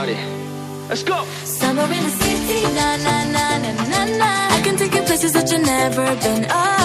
party. Let's go. Summer in the city, na na na na na na. I can take you places that you've never been. Oh.